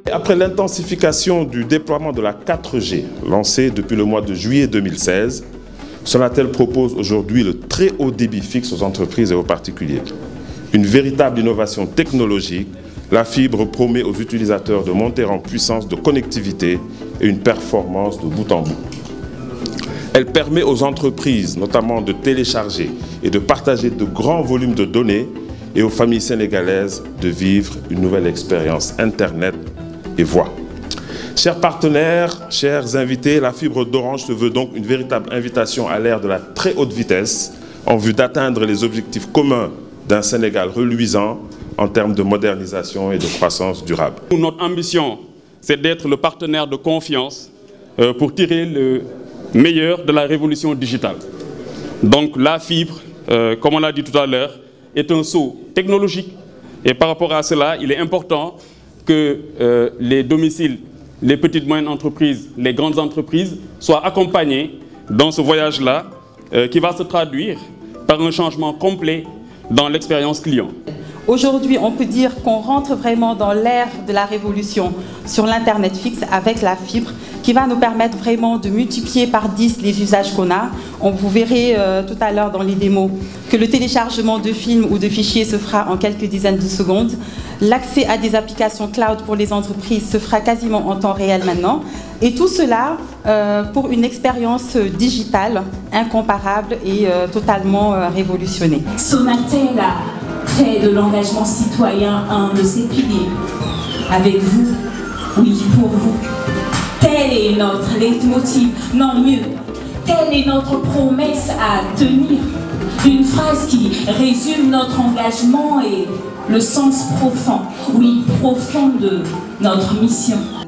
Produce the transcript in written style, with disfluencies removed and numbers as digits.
Après l'intensification du déploiement de la 4G, lancée depuis le mois de juillet 2016, Sonatel propose aujourd'hui le très haut débit fixe aux entreprises et aux particuliers. Une véritable innovation technologique, la fibre promet aux utilisateurs de monter en puissance de connectivité et une performance de bout en bout. Elle permet aux entreprises notamment de télécharger et de partager de grands volumes de données et aux familles sénégalaises de vivre une nouvelle expérience Internet et voix. Chers partenaires, chers invités, la fibre d'Orange se veut donc une véritable invitation à l'ère de la très haute vitesse en vue d'atteindre les objectifs communs d'un Sénégal reluisant en termes de modernisation et de croissance durable. Notre ambition, c'est d'être le partenaire de confiance pour tirer le meilleur de la révolution digitale. Donc la fibre, comme on l'a dit tout à l'heure, est un saut technologique. Et par rapport à cela, il est important que les domiciles, les petites et moyennes entreprises, les grandes entreprises soient accompagnés dans ce voyage-là qui va se traduire par un changement complet dans l'expérience client. Aujourd'hui, on peut dire qu'on rentre vraiment dans l'ère de la révolution sur l'Internet fixe avec la fibre qui va nous permettre vraiment de multiplier par 10 les usages qu'on a. Vous verrez tout à l'heure dans les démos que le téléchargement de films ou de fichiers se fera en quelques dizaines de secondes. L'accès à des applications cloud pour les entreprises se fera quasiment en temps réel maintenant. Et tout cela pour une expérience digitale incomparable et totalement révolutionnée. Sonatel a fait de l'engagement citoyen un de ses piliers. Avec vous, oui, pour vous. Tel est notre leitmotiv, non mieux. Telle est notre promesse à tenir. Une phrase qui résume notre engagement et le sens profond, oui, profond de notre mission.